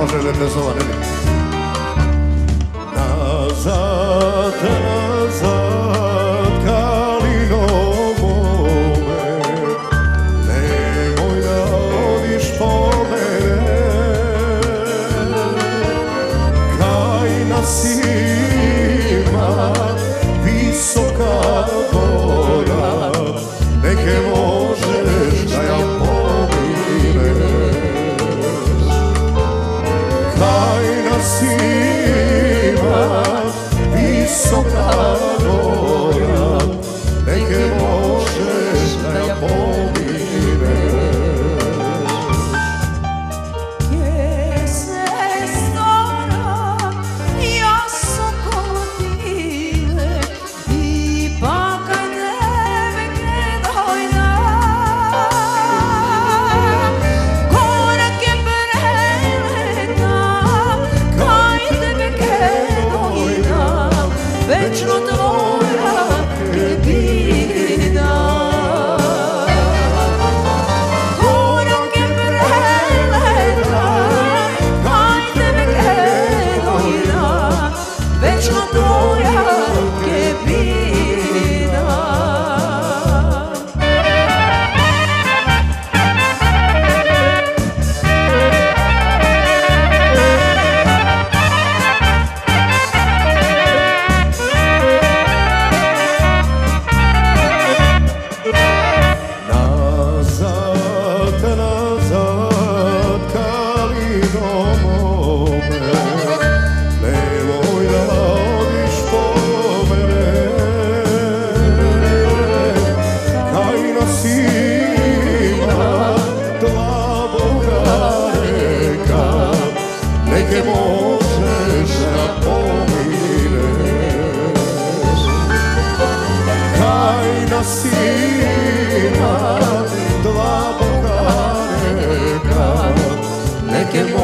može da te zova ne bi. Nazad, nazad, kalino mome, nemoj da odiš po mene. Kaj nas ima visoka gora, neke možeš da ja pomineš. Kaj nas ima visoka gora, neke možeš da ja pomineš. Večno tvoja je bida. Korak je preleta, kaj tebe gledojna, večno tvoja je bida. Neke možeš da pomineš. Kaj nas ima dva boga reka, neke možeš